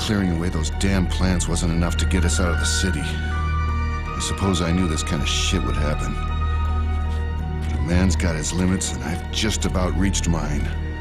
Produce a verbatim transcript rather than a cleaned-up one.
clearing away those damn plants wasn't enough to get us out of the city. I suppose I knew this kind of shit would happen. But a man's got his limits, and I've just about reached mine.